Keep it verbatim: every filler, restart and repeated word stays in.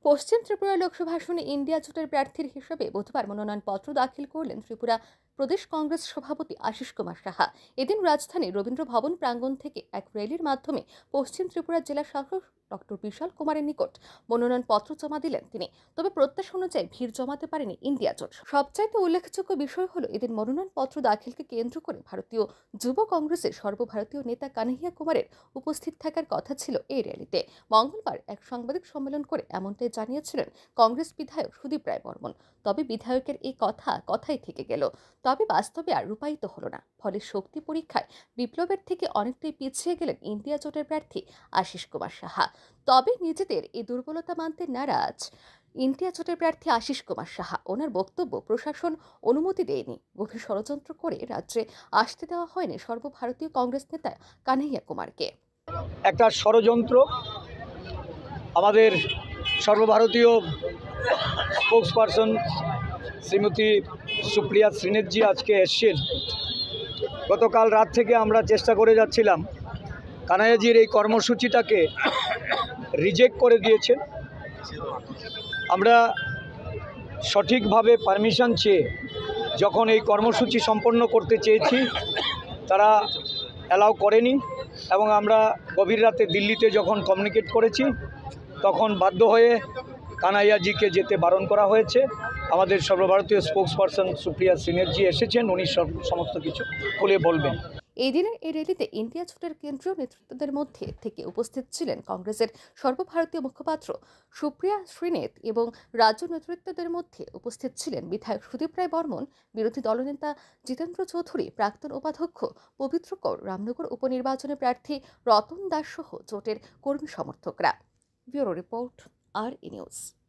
পশ্চিম ত্রিপুরা লোকসভা আসনে ইন্ডিয়া জোটের প্রার্থীর হিসেবে বুধবার মনোনয়নপত্র দাখিল করলেন ত্রিপুরা প্রদেশ কংগ্রেস সভাপতি আশিস কুমার সাহা। এদিন রাজধানীর রবীন্দ্র ভবন প্রাঙ্গণ থেকে এক র্যালির মাধ্যমে পশ্চিম ত্রিপুরা জেলা শাসক ডক্টর বিশাল কুমারের নিকট মনোনয়নপত্র জমা দিলেন তিনি। তবে প্রত্যাশা অনুযায়ী ভিড় জমাতে পারেনি ইন্ডিয়া জোট। সবচাইতে উল্লেখযোগ্য বিষয় হল এদিন মনোনয়নপত্র দাখিলকে কেন্দ্র করে ভারতীয় যুব কংগ্রেসের সর্বভারতীয় নেতা কানহাইয়া কুমারের উপস্থিত থাকার কথা ছিল এই র্যালিতে। মঙ্গলবার এক সাংবাদিক সম্মেলন করে এমনটাই জানিয়েছিলেন কংগ্রেস বিধায়ক সুদীপ রায় বর্মন। তবে বিধায়কের এই কথা কথাই থেকে গেল, তবে বাস্তবে আর রূপায়িত হলো না। ফলে শক্তি পরীক্ষায় বিপ্লবের থেকে অনেকটাই পিছিয়ে গেলেন ইন্ডিয়া জোটের প্রার্থী আশিস কুমার সাহা। তবে নিজেদের এই দুর্বলতা মানতে নারাজ ইন্ডিয়া জোটের প্রার্থী আশিস কুমার সাহা। ওনার বক্তব্য, প্রশাসন অনুমতি দেয়নি, গভীর ষড়যন্ত্র করে রাজ্যে আসতে দেওয়া হয়নি সর্বভারতীয় কংগ্রেস নেতা কানহাইয়া কুমারকে। একটা ষড়যন্ত্র। আমাদের সর্বভারতীয় স্পোক্সপারসন শ্রীমতী সুপ্রিয়া শ্রীনেথজি আজকে এসছেন। গতকাল রাত থেকে আমরা চেষ্টা করে যাচ্ছিলাম, কানহাইয়াজির এই কর্মসূচিটাকে রিজেক্ট করে দিয়েছেন। আমরা সঠিকভাবে পারমিশন চেয়ে যখন এই কর্মসূচি সম্পন্ন করতে চেয়েছি, তারা অ্যালাউ করেনি এবং আমরা গভীর রাতে দিল্লিতে যখন কমিউনিকেট করেছি তখন বাধ্য হয়ে কানহাইয়াজিকে যেতে বারণ করা হয়েছে। আমাদের সর্বভারতীয় স্পোক্সপারসন সুপ্রিয়া শ্রীনেথজি এসেছেন, উনি সব সমস্ত কিছু খুলে বলবেন। এই দিনের এই র্যালিতে ইন্ডিয়া জোটের কেন্দ্রীয় নেতৃত্বদের মধ্যে থেকে উপস্থিত ছিলেন কংগ্রেসের সর্বভারতীয় মুখপাত্র সুপ্রিয়া শ্রীনেথ এবং রাজ্য নেতৃত্বদের মধ্যে উপস্থিত ছিলেন বিধায়ক সুদীপ রায় বর্মন, বিরোধী দলনেতা জিতেন্দ্র চৌধুরী, প্রাক্তন উপাধ্যক্ষ পবিত্র কৌর, রামনগর উপনির্বাচনে প্রার্থী রতন দাস সহ জোটের কর্মী সমর্থকরা। ব্যুরো রিপোর্ট, আর ই নিউজ।